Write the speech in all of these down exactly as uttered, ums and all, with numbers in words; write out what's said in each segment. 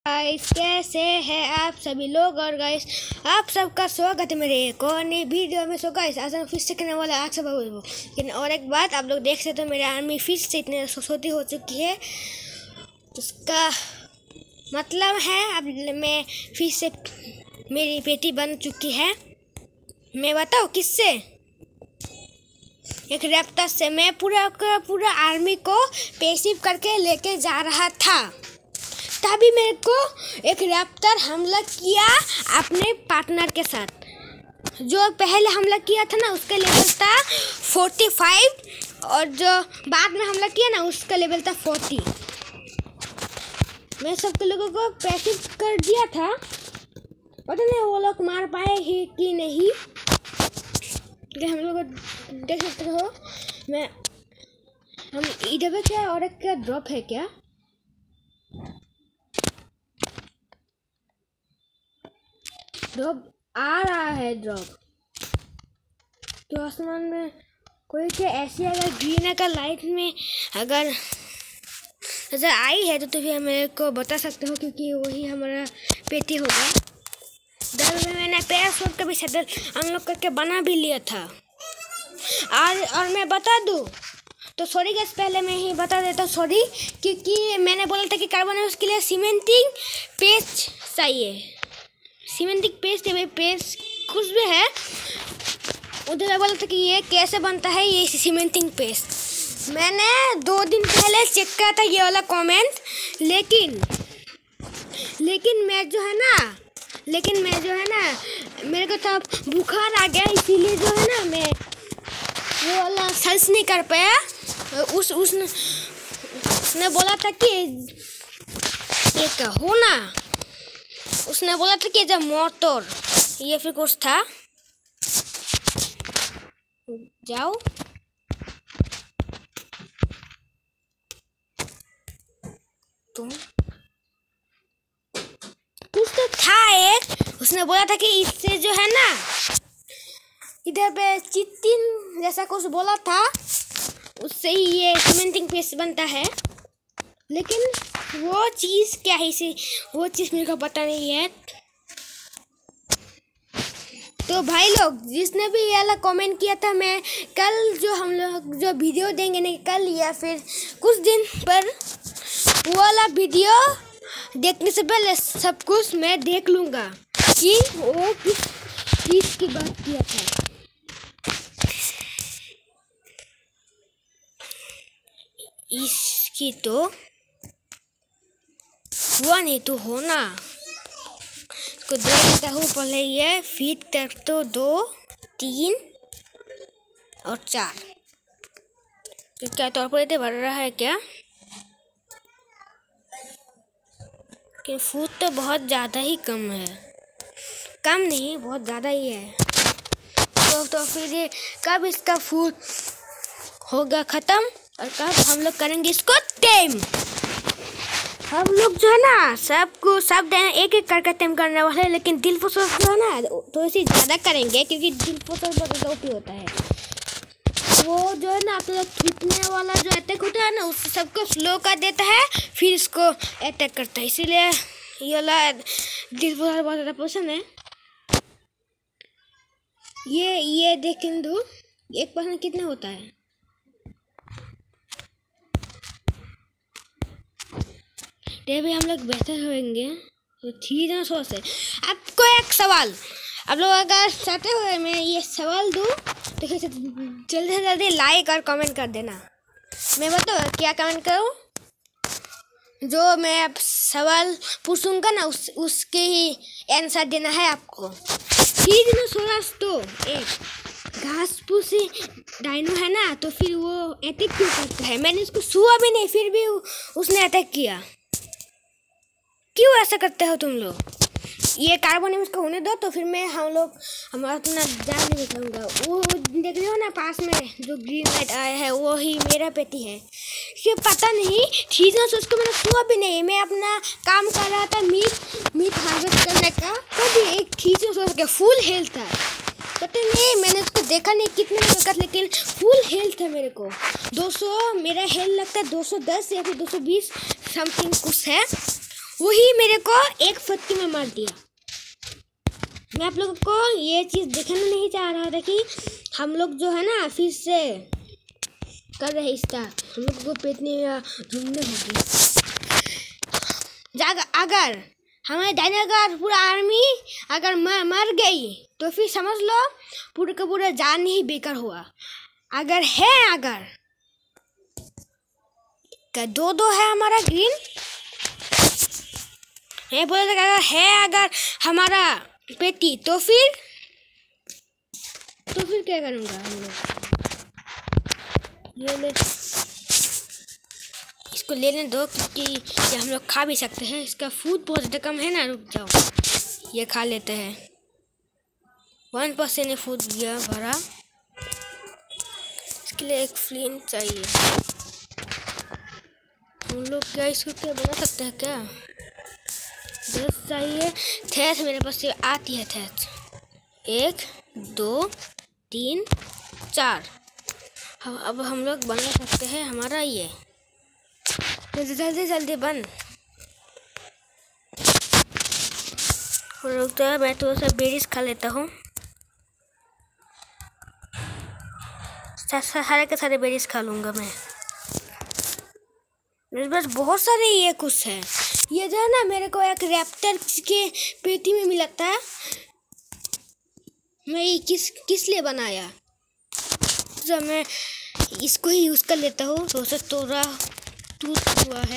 Guys, कैसे हैं आप सभी लोग। और गाइस, आप सबका स्वागत है मेरे एक और नई वीडियो में। सो गाइस, आज हम फिर से करने वाला आज सब लेकिन और एक बात, आप लोग देख सकते हो मेरे आर्मी फिर से इतने छोटी हो चुकी है। उसका मतलब है अब मैं फिर से मेरी बेटी बन चुकी है। मैं बताऊँ किससे? एक रैप्टर से। मैं पूरा पूरा आर्मी को पैसिव करके लेके जा रहा था, तभी मेरे को एक रैप्टर हमला किया अपने पार्टनर के साथ। जो पहले हमला किया था ना, उसका लेवल था फोर्टी फाइव और जो बाद में हमला किया ना, उसका लेवल था फोर्टी। मैं सबके लोगों को पैसिव कर दिया था, पता नहीं वो लोग मार पाए ही कि नहीं। हम लोग देख सकते हो, मैं हम इधर पे क्या और एक क्या ड्रॉप है क्या? ड्रॉप आ रहा है। ड्रॉप तो आसमान में कोई क्या ऐसी अगर ग्रीन का लाइट में अगर नजर आई है तो तो फिर मेरे को बता सकते हो, क्योंकि वही हमारा पेटी होगा। डर में मैंने पैराशूट का भी सैडल अनलॉक करके बना भी लिया था। और और मैं बता दूं तो सॉरी गैस, पहले मैं ही बता देता हूँ सॉरी, क्योंकि मैंने बोला था कि कार्बोनेट के लिए सीमेंटिंग पेस्ट चाहिए। सीमेंटिंग पेस्ट है, पेस्ट कुछ भी है। उधर मैं बोला था कि ये कैसे बनता है ये सीमेंटिंग पेस्ट। मैंने दो दिन पहले चेक किया था ये वाला कमेंट, लेकिन लेकिन मैं जो है ना लेकिन मैं जो है ना मेरे को तब बुखार आ गया, इसीलिए जो है ना मैं वो वाला सर्च नहीं कर पाया। उस उसने उसने बोला था कि ये कहो ना, उसने बोला था कि जब मोटर ये फिर कुछ था। जाओ तुम, कुछ तो था एक। उसने बोला था कि इससे जो है ना इधर पे चित्तिन जैसा कुछ बोला था, उससे ही ये सीमेंटिंग पेस्ट बनता है। लेकिन वो चीज़ क्या है, इसे वो चीज़ मेरे को पता नहीं है। तो भाई लोग, जिसने भी ये वाला कमेंट किया था, मैं कल जो हम लोग जो वीडियो देंगे नहीं कल या फिर कुछ दिन पर, वो वाला वीडियो देखने से पहले सब कुछ मैं देख लूँगा कि वो किस चीज़ की बात किया था। इसकी तो हुआ नहीं तो होना। इसको देखता हूँ पहले, ये फीट तक तो दो तीन और चार, तो क्या तौर पर इतने बढ़ रहा है क्या? कि फूट तो बहुत ज़्यादा ही कम है। कम नहीं, बहुत ज़्यादा ही है। तो तो फिर ये कब इसका फूट होगा ख़त्म और कब हम लोग करेंगे इसको टेम? हम लोग जो है ना सबको सब देना एक एक करके टेम करने वाले हैं, लेकिन दिल फोसोस जो है ना तो इसे ज़्यादा करेंगे, क्योंकि दिल फोसोस बहुत ज़्यादा ओपी होता है। वो जो है ना आप लोग खींचने वाला जो अटैक होता है ना, उससे सबको स्लो कर देता है, फिर इसको अटैक करता है। इसीलिए ये वाला दिल फोसोस बहुत ज़्यादा पसंद है। ये ये देखें दो, एक परसेंट कितना होता है? भी हम लोग बेहतर होंगे तो ठीक है। सोच है आपको एक सवाल, आप लोग अगर चाहते हो मैं ये सवाल दूँ तो जल्दी से जल्दी लाइक और कमेंट कर देना। मैं बताओ क्या कमेंट करूँ? जो मैं सवाल पूछूंगा ना उस उसके ही आंसर देना है आपको। ठीक है सोरास, तो एक घास फूसी डायनो है ना, तो फिर वो अटैक क्यों करता है? मैंने उसको छुआ भी नहीं, फिर भी उसने अटैक किया। क्यों ऐसा करते हो तुम लोग? ये कार्बन इसको होने दो, तो फिर मैं हम लोग हमारा अपना जान नहीं दिखाऊंगा। वो देख रहे हो ना पास में जो ग्रीन लाइट आया है, वो ही मेरा पेटी है। ये पता नहीं ठीक है, उसको मैंने छुआ भी नहीं। मैं अपना काम कर रहा था मीट मीट हार्वेस्ट करने का, तभी एक ठीक सोच के फुल हेल्थ था। पता नहीं मैंने उसको देखा नहीं कितने वक्त, लेकिन फुल हेल्थ है मेरे को। दो सौ मेरा हेल्थ लगता है दो सौ दस या फिर दो सौ बीस समथिंग कुछ है। वही मेरे को एक फटके में मार दिया। मैं आप लोगों को ये चीज़ दिखाना नहीं चाह रहा था कि हम लोग जो है ना फिर से कर रहे स्टार्ट, हम लोग को पेटने या ढूंढने होगी। अगर हमारे डायनो का पूरा आर्मी अगर मर मर गई तो फिर समझ लो पूरा का पूरा जान ही बेकार हुआ। अगर है अगर का दो दो है हमारा ग्रीन, मैं बोला था अगर है अगर हमारा पेटी तो फिर तो फिर क्या करूँगा हम लोग। ये ले इसको लेने दो क्योंकि ये हम लोग खा भी सकते हैं। इसका फूड बहुत ज़्यादा कम है ना। रुक जाओ, ये खा लेते हैं। वन परसेंट ने फूड दिया भरा। इसके लिए एक फ्लिन चाहिए। हम लोग क्या इसको क्या बना सकते हैं क्या? दस चाहिए। थैच मेरे पास से आती है। थैच एक दो तीन चार। हम अब हम लोग बना सकते हैं हमारा ये। जल्दी जल्दी जल्दी बन। रुकता है, मैं थोड़ा सा बेरीज खा लेता हूँ। सारे के सारे बेरीज खा लूँगा मैं। मेरे पास बहुत सारे ये कुछ है। ये जो है ना मेरे को एक रैप्टर के पेटी में मिला था। मैं ये किस किस लिए बनाया, जब मैं इसको ही यूज़ कर लेता हूँ। तो उसे तोड़ा टूट हुआ है।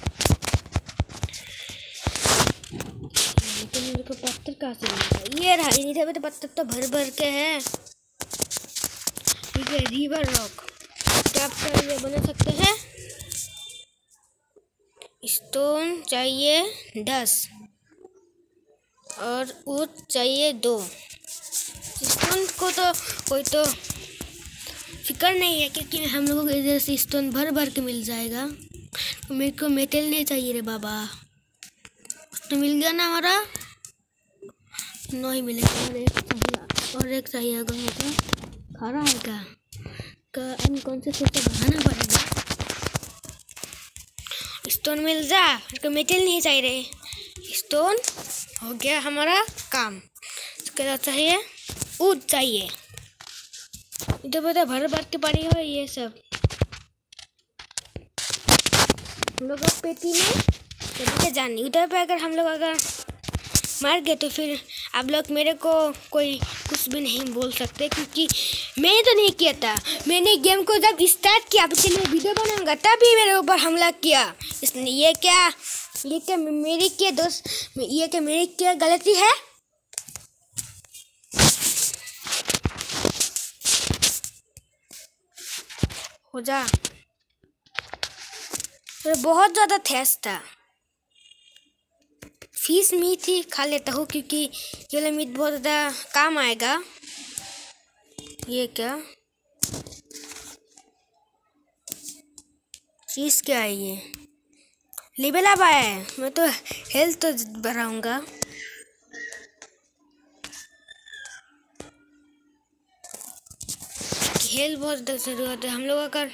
तो मेरे को पत्थर कहाँ से मिला? ये रहा। इन्हीं पे तो पत्थर तो भर भर के है। ठीक है, रिवर रॉक क्या ये बना सकते हैं। स्टोन चाहिए दस और वुड चाहिए दो। स्टोन को तो कोई तो फिक्र नहीं है क्योंकि हम लोगों को इधर से स्टोन भर भर के मिल जाएगा। तो मेरे को मेटल नहीं चाहिए रे बाबा। तो मिल गया ना हमारा। नहीं मिलेगा और एक चाहिए और एक चाहिए। अगर मुझे खा रहा है क्या का इन कौन से चीज़ बनाना पड़ेगा। स्टोन मिल जा। मेरे को मेटल नहीं चाहिए रे। स्टोन हो गया हमारा काम। इसके बाद चाहिए वुड चाहिए। इधर पता भर भर के पड़ी हो ये सब। हम लोग पेटी में तो जानी उधर पे अगर हम लोग अगर मर गए तो फिर आप लोग मेरे को कोई कुछ भी नहीं बोल सकते क्योंकि मैंने तो नहीं किया था। मैंने गेम को जब स्टार्ट किया आपके लिए वीडियो बनाऊंगा तभी मेरे ऊपर हमला किया इसने। ये क्या ये क्या मेरी क्या दोस्त ये क्या मेरी क्या गलती है। हो जा। तो बहुत ज़्यादा थैस था। फिश मीट ही खा लेता हूँ क्योंकि ये वाला मीट बहुत ज़्यादा काम आएगा। ये क्या फिश क्या है ये लेवल अप आया है। मैं तो हेल्थ तो बढ़ाऊंगा। हेल्थ बहुत ज़्यादा ज़रूरत है हम लोग। अगर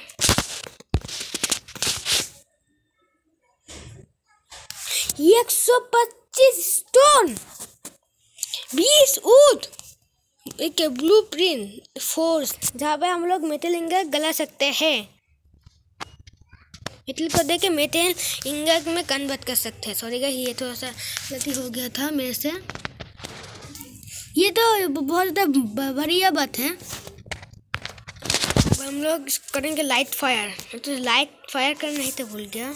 एक सौ पच्चीस स्टोन बीस वुड एक ब्लू प्रिंट फोर्स जहाँ पे हम लोग मेटल इंगट गला सकते हैं। मेटल को देके मेटल इंगट में कन्वर्ट कर सकते हैं। सॉरी गाइस, ये थोड़ा सा गलती हो गया था मेरे से। ये तो बहुत ज़्यादा बढ़िया बात है। अब हम लोग करेंगे लाइट फायर। तो लाइट फायर करना ही तो भूल गया।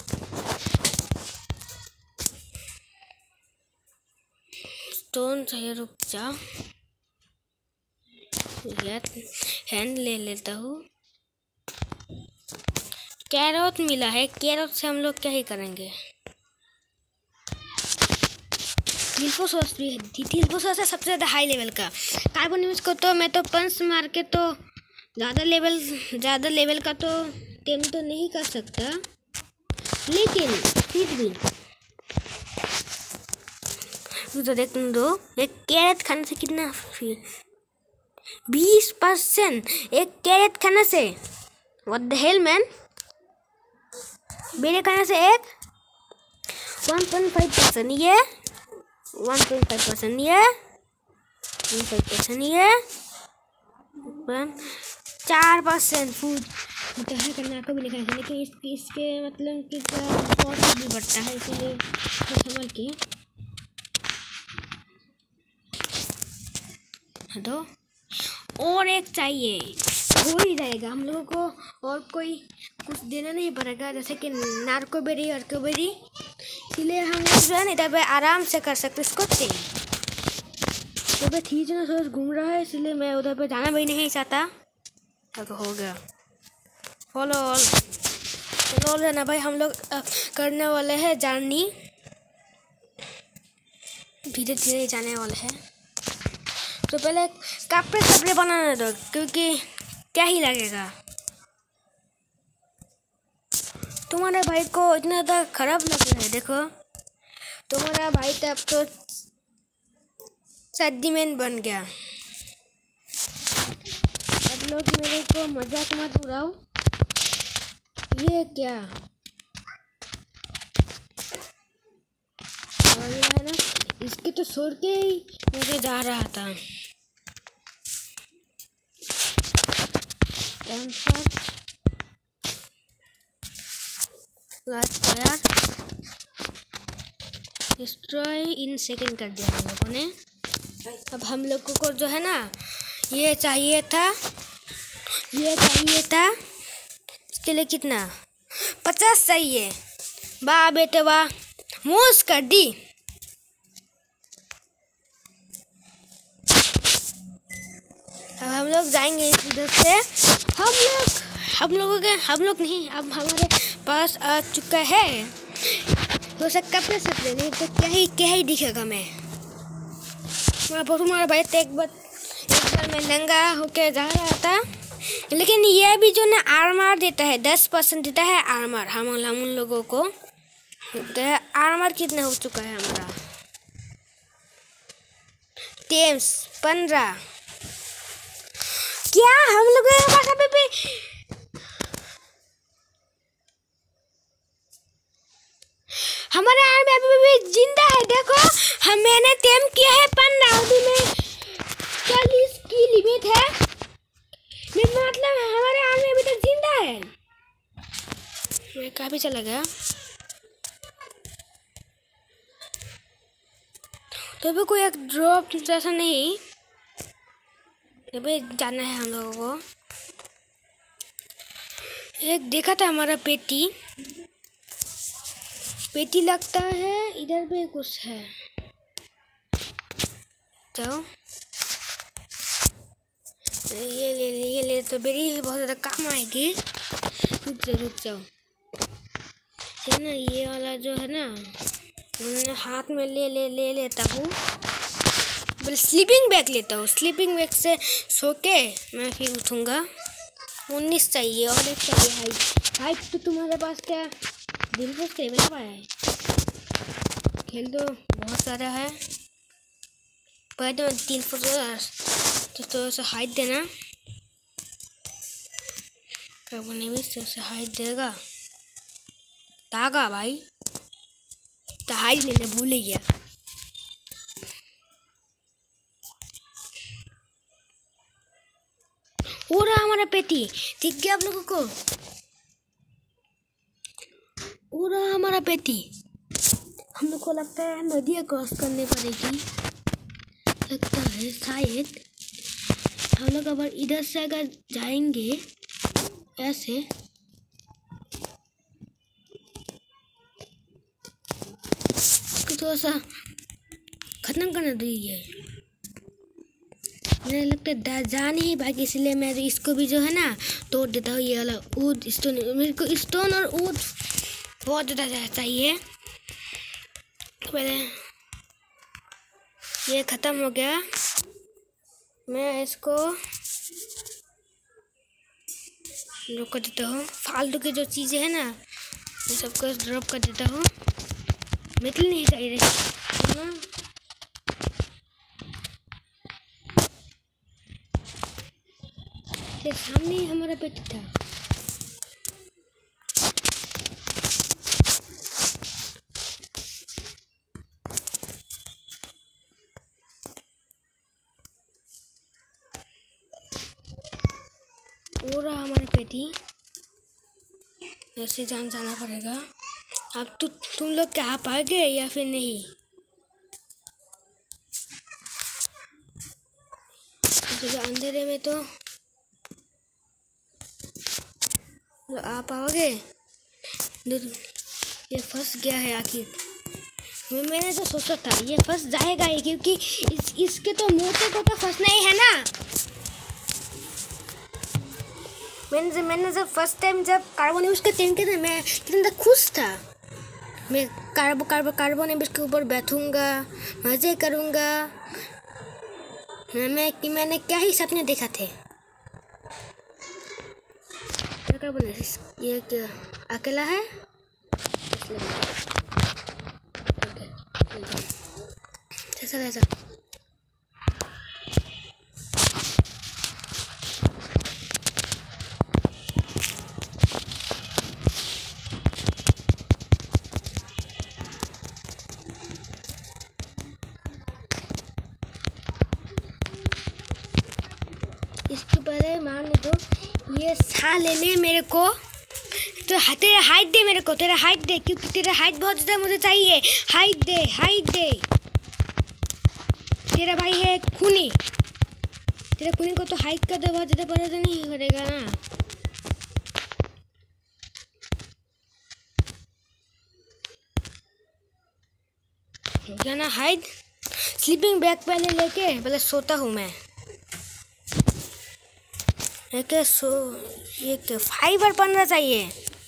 स्टोन चाहिए। रुक जा, हैंड ले लेता हूँ। कैरोट मिला है। कैरोट से हम लोग क्या ही करेंगे। थिल्पोसॉस भी है। थिल्पोसॉस है सबसे ज़्यादा हाई लेवल का। कार्बोनिमस को तो मैं तो पंच मार के तो ज़्यादा लेवल ज़्यादा लेवल का तो टेम तो नहीं कर सकता, लेकिन फिर भी तो देख दो। एक कैरेट खाने से कितना फिर बीस परसेंट एक कैरेट खाने से। What the hell man. बेरे खाने से एक वन पॉइंट फाइव परसेंट ये, वन पॉइंट फाइव परसेंट ये, वन फाइव परसेंट ये, चार परसेंट फूड मुतहर करना को भी लिखा है, लेकिन इस, इसके मतलब कि कॉस्ट भी बढ़ता है, इसलिए संभल के दो। और एक चाहिए, हो ही जाएगा हम लोगों को, और कोई कुछ देना नहीं पड़ेगा, जैसे कि नार्कोबेरी और कोबेरी, इसलिए हम लोग जो है ना इधर पे आराम से कर सकते इसको चेंज। तो पे थी जो सोच घूम रहा है, इसलिए मैं उधर पे जाना भी नहीं चाहता। तो हो गया फॉलो ऑल, फॉलो है ना भाई, हम लोग करने वाले हैं जर्नी, धीरे धीरे जाने वाले हैं। तो पहले कपड़े कपड़े बनाने दो, क्योंकि क्या ही लगेगा। तुम्हारे भाई को इतना ज़्यादा खराब लग रहा है, देखो तुम्हारा भाई तो अब तो सैडीमैन बन गया। अब लोग मेरे को मजाक मत उड़ाओ। ये क्या और ये है ना, इसके तो छोड़ के ही मुझे जा रहा था। डिस्ट्रॉय इन सेकंड कर दिया हम लोगों ने। अब हम लोगों को जो है ना ये चाहिए था, ये चाहिए था, इसके लिए कितना पचास चाहिए। वाह बेटे वाह, मूस कर दी। अब हम लोग जाएंगे इधर से। हम लोग हम लोगों के हम लोग नहीं, अब हमारे पास आ चुका है तो सब कपड़े सपड़े, नहीं तो क्या ही क्या ही दिखेगा। मैं तुम्हारा भाई तो एक बार एक बार मैं नंगा होके जा रहा था, लेकिन ये भी जो ना आर्मर देता है, दस परसेंट देता है आर्मर हम हम उन लोगों को। तो आर्मर कितना हो चुका है हमारा, टेम्स पंद्रह। क्या हम लोग अभी भी हमारे आर्मी अभी भी जिंदा है। देखो हम मैंने टेम किया है पंद्रह, अभी में चालीस की लिमिट है, मतलब हमारे आर्मी अभी तक जिंदा है। मैं काफी चला गया, तो भी कोई एक ड्रॉप जैसा नहीं, अभी जाना है हम लोगों को। एक देखा था हमारा पेटी, पेटी लगता है इधर भी कुछ है। जाओ ये ले ले ये ले, तो मेरी बहुत ज़्यादा काम आएगी। रुक जाओ रुक जाओ, है ना ये वाला जो है ना, मैं हाथ में ले ले ले लेता हूँ। बस स्लीपिंग बैग लेता हूँ, स्लीपिंग बैग से सो के मैं फिर उठूँगा। उन्नीस चाहिए और एक चाहिए हाइट। हाइट तो तुम्हारे पास क्या दिल को स्टेबल पाया है, खेल तो बहुत सारा है, पर तो तीन फुट तो थोड़ा सा हाइट देना, नहीं भी से हाइट देगा तागा भाई, तो हाइट लेने भूल ही गया। हो रहा हमारा पेटी दिख गया आप लोगों को, हो रहा हमारा पेटी। हम लोग को लगता है नदियाँ क्रॉस करने पड़ेगी, लगता है शायद हम लोग अगर इधर से अगर जाएंगे ऐसे, तो थोड़ा सा खत्म करना दीजिए। मुझे लगता है जा नहीं भाई, इसलिए मैं इसको भी जो है ना तोड़ देता हूँ। ये वाला ऊद स्टोन, मेरे को स्टोन और ऊद बहुत ज़्यादा चाहिए। पहले ये ख़त्म हो गया, मैं इसको ड्रॉप कर देता हूँ। फालतू की जो चीज़ें हैं ना ये सबको ड्रॉप कर देता हूँ। मेटल नहीं चाहिए ना, ये सामने ही हमारा पेट था। हो रहा हमारे पेटी, ऐसे जान जाना पड़ेगा। अब तु, तुम लोग क्या पाओगे या फिर नहीं? अंधेरे में तो आ पाओगे? ये फंस गया है आखिर। मैं मैंने तो सोचा था ये फंस जाएगा ही, क्योंकि इस इसके तो मोटे को तो फंसना ही है ना। मैंने मैंने जब फर्स्ट टाइम जब कार्बन यूज के टाइम के मैं कितना खुश था। मैं कार्बो कार्बो कार्बन यूज के ऊपर बैठूंगा, मजे करूंगा। मैं कि मैंने क्या ही सपने देखा थे। क्या कार्बन ये क्या अकेला है? ऐसा ऐसा इसके पहले मान लो ये साले ने मेरे को तो तेरा हाइट दे, मेरे को तेरा हाइट दे, क्योंकि तेरा हाइट बहुत ज़्यादा मुझे चाहिए। हाइट दे, हाइट दे। तेरा भाई है खूनी, तेरे खूनी को तो हाइट का तो बहुत ज़्यादा पता तो नहीं करेगा ना। क्या ना हाइट। स्लीपिंग बैग पहले लेके पहले सोता हूँ मैं। एक सो एक फाइबर पढ़ना चाहिए।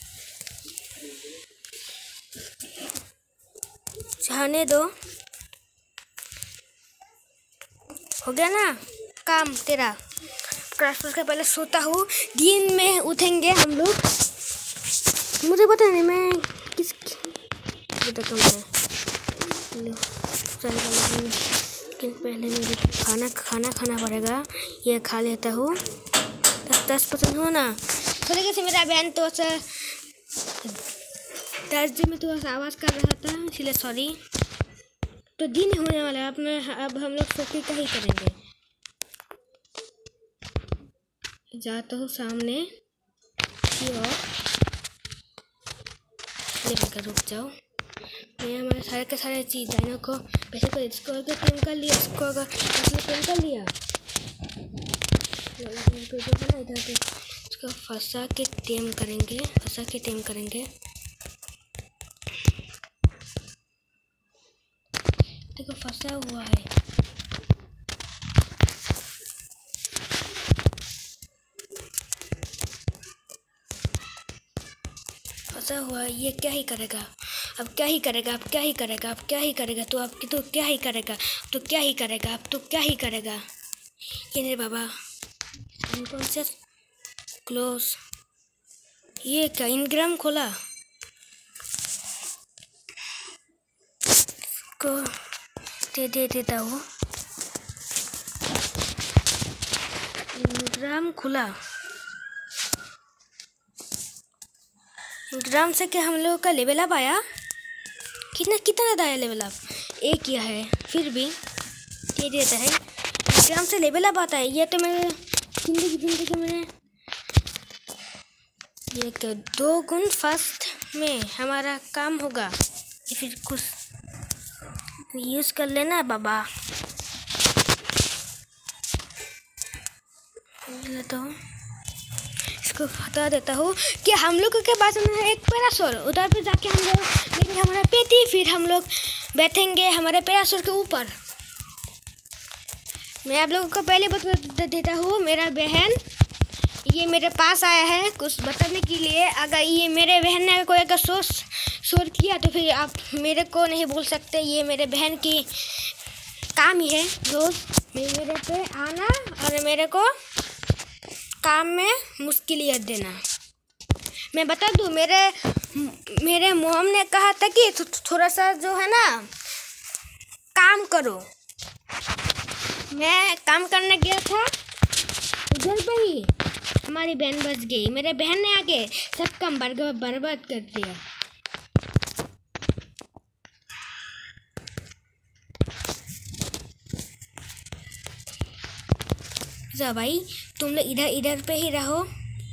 जाने दो, हो गया ना काम तेरा। क्रैश के पहले सोता हूँ। दिन में उठेंगे हम लोग। मुझे पता नहीं मैं किस लेकिन पहले मुझे खाना खाना खाना पड़ेगा। ये खा लेता हूँ। दस दस परसेंट हो ना। थोड़े कैसे मेरा बहन तो दस दिन में थोड़ा सा आवाज़ कर रहा था, इसलिए सॉरी। तो दिन होने वाला है। अब मैं अब हम लोग सोचे क्या ही करेंगे। जाता हूँ सामने की ओर। लेकर रुक जाओ। मैं हमारे सारे के सारे चीज़ डायनो को पैसे को इसको अगर टेम कर लिया, इसको अगर टेम कर लिया, इधर पे इसको फंसा के टेम करेंगे, फंसा के टेम करेंगे। देखो फंसा हुआ है। फंसा हुआ है। ये क्या ही करेगा अब, क्या ही करेगा अब, क्या ही करेगा अब, क्या ही करेगा तो अब तो क्या ही करेगा तो क्या ही करेगा अब तो क्या ही करेगा। ये मेरे बाबा कौन से क्लोज। ये क्या इनग्राम खोला को दे दे देता हूँ। इनग्राम खुला। ग्राम से क्या हम लोगों का लेवल अप आया? कितना कितना ज़्यादा आया लेवल अप? एक किया है फिर भी ये देता है। ग्राम से लेवल अप आता है। ये तो मैंने जिंदगी जिंदगी मैंने ये तो दो गुण फर्स्ट में हमारा काम होगा। ये फिर कुछ यूज़ कर लेना बाबा। तो इसको हटा देता हूँ कि हम लोग के पास है एक पैरासोर। उधर पे जाके हम लोग लेंगे हमारा पेटी, फिर हम लोग बैठेंगे हमारे पैरासोर के ऊपर। मैं आप लोगों को पहले बता देता हूँ, मेरा बहन ये मेरे पास आया है कुछ बताने के लिए। अगर ये मेरे बहन ने कोई अगर सोच शोर किया तो फिर आप मेरे को नहीं बोल सकते। ये मेरे बहन की काम ही है रोज़ मेरे पे आना और मेरे को काम में मुश्किलियत देना। मैं बता दूँ, मेरे मेरे मोम ने कहा था कि थो, थोड़ा सा जो है ना काम करो। मैं काम करने गया था, उधर पे ही हमारी बहन बच गई। मेरे बहन ने आके सब काम बर्बाद बर्बाद कर दिया। जा भाई तुम लोग इधर इधर पे ही रहो।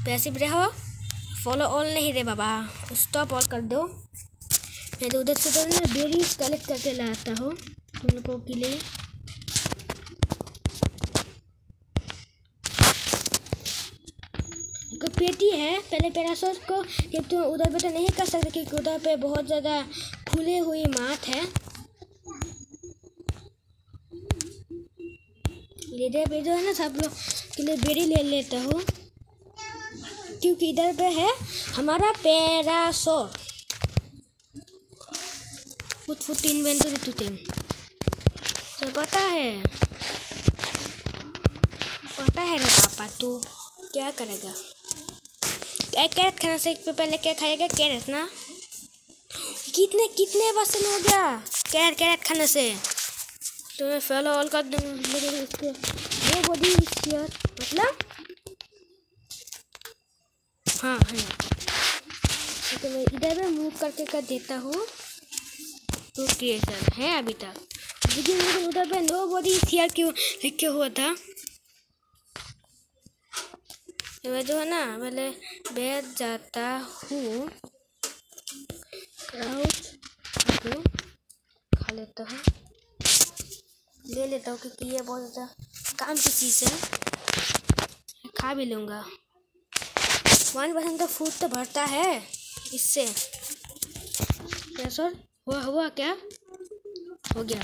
पैसिव रहो, फॉलो ऑल नहीं रे बाबा, स्टॉप ऑल कर दो। मैं तो उधर से तो ना बेरीज कलेक्ट करके लाता हूँ तुम लोगों के लिए। पेटी है पहले पैरासोस को कि तुम उधर पे तो नहीं कर सकते क्योंकि उधर पे बहुत ज़्यादा खुली हुई मात है। इधर पे जो है ना सब लोग के लिए बेरी ले लेता हूँ क्योंकि इधर पे है हमारा पैरासोर। Foot foot inventory to team तो पता है पता है रे पापा तू क्या करेगा। कैरेट खाना से पहले क्या खाएगा? कैरेट ना। कितने कितने वजन हो गया कैरेट कैरेट खाने से? तो मैं फॉलो ऑल कर दूँगा इसको। ये बॉडी शेयर मतलब हाँ है तो मैं इधर में मूव करके कर देता हूँ। तो क्रिएशन है अभी तक लेकिन मुझे उधर पे नो बॉडी शेयर क्यों लिख के हुआ था। तो मैं जो है ना पहले बैठ जाता हूँ, क्राउच को खा लेता हूँ, ले लेता हूँ क्योंकि ये बहुत ज़्यादा काम की चीज़ है, खा भी लूँगा। वन परसेंट का फूड तो भरता है इससे। क्या सर हुआ हुआ क्या हो गया?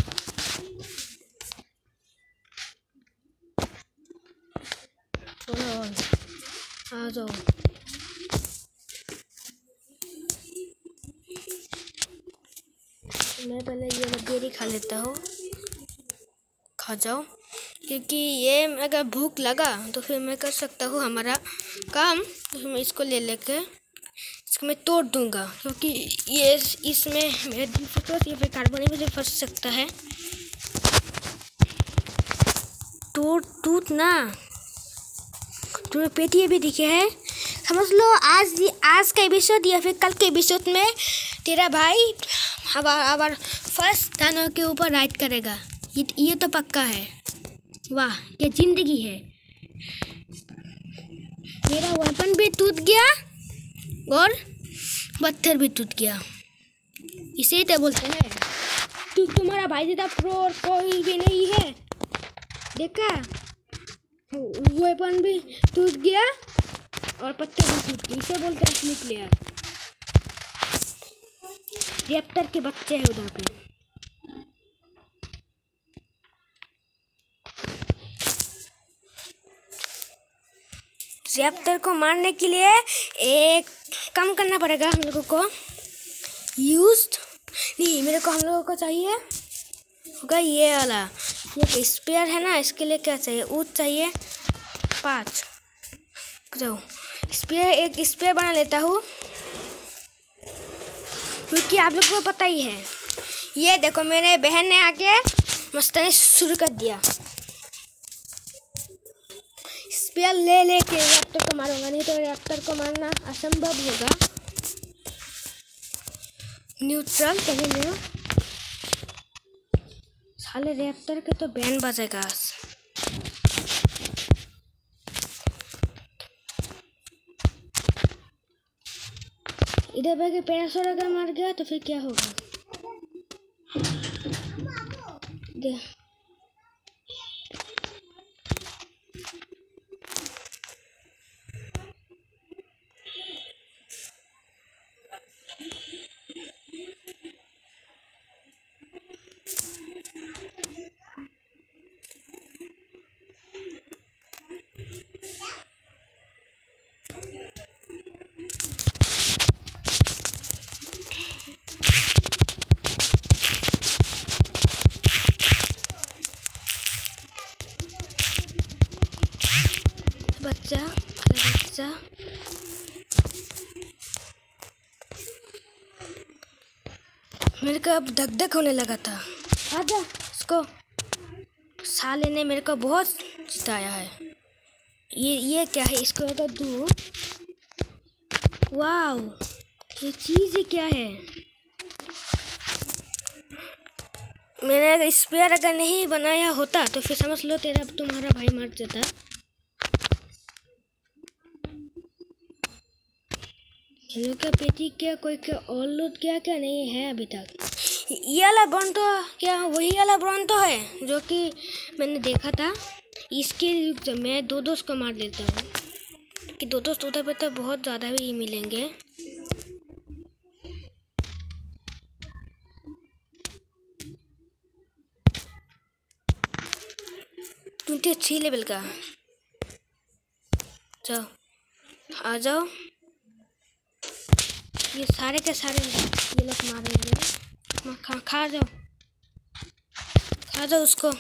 आ जाओ मैं पहले ये बेरी खा लेता हूँ, खा जाओ क्योंकि ये अगर भूख लगा तो फिर मैं कर सकता हूँ हमारा काम। तो फिर मैं इसको ले लेके इसको मैं तोड़ दूँगा क्योंकि ये इसमें या फिर कार्बन भी फंस सकता है। तोड़ टूट ना तुम्हें पेटी भी दिखे है समझ लो। आज आज का एपिसोड या फिर कल के एपिसोड में तेरा भाई अब अब फर्स्ट दानों के ऊपर राइड करेगा, ये ये तो पक्का है। वाह क्या जिंदगी है। मेरा वेपन भी टूट गया और पत्थर भी टूट गया, इसे तो बोलते हैं तू तुम्हारा भाई जितना प्रो और कोई भी नहीं है। देखा वेपन भी टूट गया और पत्थर भी टूट गया, इसे बोलते हैं असली प्लेयर। रैप्टर के बच्चे हैं उधर पे। रैप्टर को मारने के लिए एक काम करना पड़ेगा हम लोगों को। यूज्ड नहीं मेरे को हम लोगों को चाहिए होगा ये वाला ये स्पेयर है ना, इसके लिए क्या चाहिए? ऊट चाहिए पाँच। जाओ स्पेयर एक स्पेयर बना लेता हूँ क्योंकि आप लोगों को पता ही है। ये देखो मेरे बहन ने आके मस्तानी शुरू कर दिया। स्पेयर ले लेके रैप्टर को मारूंगा, नहीं तो रैप्टर को मारना असंभव होगा। न्यूट्रल पहले ले साले रैप्टर के तो बैन बजेगा। इधर पे पैरासोर अगर मर गया तो फिर क्या होगा? दे बच्चा बच्चा मेरे को अब धक धक होने लगा था। आजा इसको साले ने मेरे को बहुत जिताया है। ये ये क्या है? इसको अगर दूँ, वाव ये चीज़ क्या है? मैंने अगर स्पेयर अगर नहीं बनाया होता तो फिर समझ लो तेरा तुम्हारा भाई मर जाता। हेलो क्या पेटी क्या कोई क्या और लूट क्या क्या नहीं है अभी तक। ये वाला ब्रॉन तो क्या वही वाला ब्रॉन तो है जो कि मैंने देखा था। इसके लिए मैं दो दोस्त को मार देता हूँ कि दो दोस्त उधर पे तो बहुत ज़्यादा भी मिलेंगे। ट्वेंटी थ्री लेवल का जाओ आ जाओ। ये सारे के सारे ये लोग मारेंगे। खा खा जाओ खा जाओ उसको।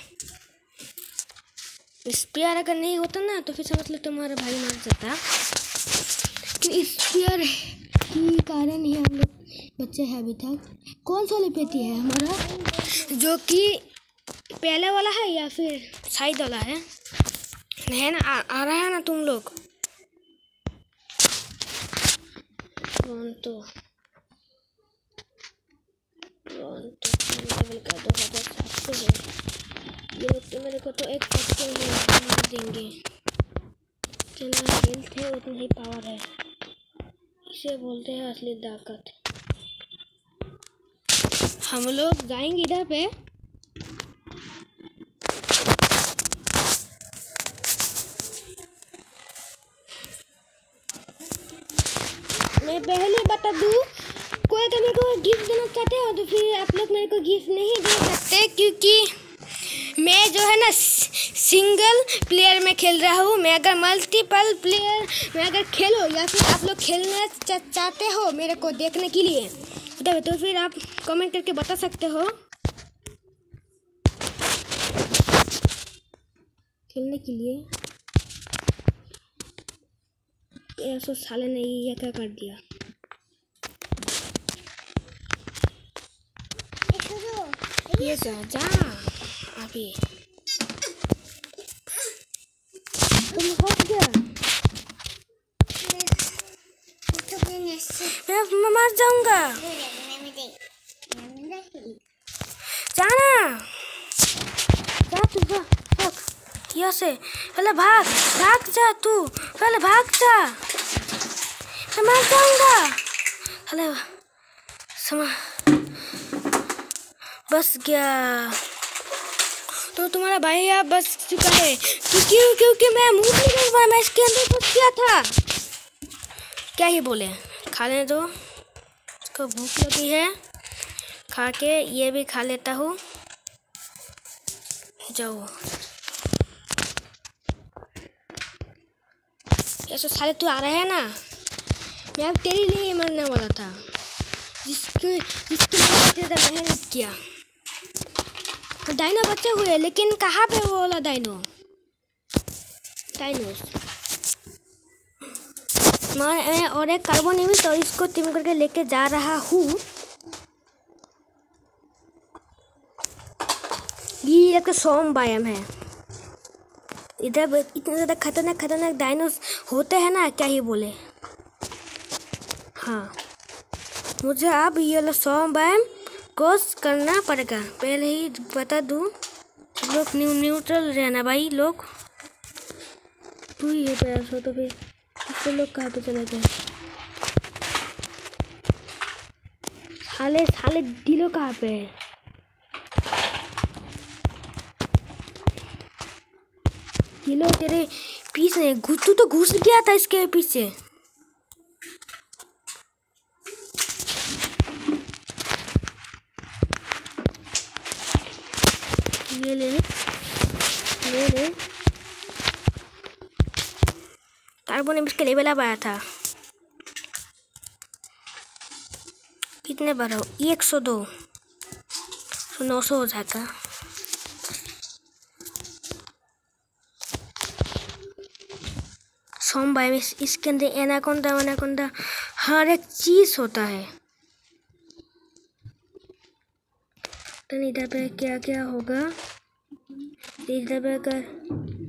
स्पेयर अगर नहीं होता ना तो फिर समझ लो तुम्हारा भाई मार जाता। कि स्पेयर के कारण ही हम लोग बच्चे हैं अभी तक। कौन सा वाली पेटी है हमारा जो कि पहले वाला है या फिर साइड वाला है? है ना आ, आ रहा है ना तुम लोग। कौन तो कौन तो लेवल का दो हजार सात सौ है। ये लोग तो मेरे को तो एक पत्ते में मार देंगे। जितना हेल्थ है उतना ही पावर है। इसे बोलते हैं असली ताकत। हम लोग जाएंगे इधर पे। मैं पहले बता दूं कोई अगर मेरे को गिफ्ट देना चाहते हो तो फिर आप लोग मेरे को गिफ्ट नहीं दे सकते क्योंकि मैं जो है ना सिंगल प्लेयर में खेल रहा हूँ। मैं अगर मल्टीपल प्लेयर में अगर खेलो या फिर आप लोग खेलना चा, चाहते हो मेरे को देखने के लिए तो, तो फिर आप कमेंट करके बता सकते हो। खेलने के लिए ऐसा साले ने ये क्या कर दिया। ये जा जा अभी तुम फंस गया। मैं मर जाऊंगा। जाना जा तू जा भाग यहाँ से। पहले भाग भाग जा तू पहले भाग जा। मैं मर जाऊंगा। पहले समा बस गया तो तुम्हारा भाई अब बस चुका है क्योंकि क्योंकि मैं मुंह नहीं कर पाया। मैं इसके अंदर फंस गया था। क्या ही बोले खाने दो इसको भूख लगी है। खा के ये भी खा लेता हूँ। जाओ ऐसे साले तू आ रहा है ना। मैं अब तेरे लिए ही मरने वाला था जिसके जिसके लिए ज़्यादा मेहनत किया। डायनो बचे हुए लेकिन कहाँ पे वो वाला डायनो डायनो मैं और एक कार्बन नहीं तो इसको टीम करके लेके जा रहा हूँ। ये एक सोम बायम है। इधर इतने ज़्यादा खतरनाक खतरनाक डायनोस होते हैं ना क्या ही बोले। हाँ मुझे अब ये सोम बायम कोर्स करना पड़ेगा। पहले ही बता दूँ लोग न्यू न्यूट्रल रहना भाई। लोग तू ही है प्रयास हो तो फिर इससे लोग कहाँ पे चले गए। साले साले दिलो कहाँ पे है। दिलो तेरे पीछे घुस तू तो घुस गया था इसके पीछे। ये ले ले ले कार्बन इसके लेवल अब आया था। कितने बार हो एक सौ दो तो नौ सौ हो जाता। सोम बाय में इसके अंदर एनाकोंडा वनाकोंडा हर एक चीज होता है। तो इधर पे क्या क्या होगा इधर पे कर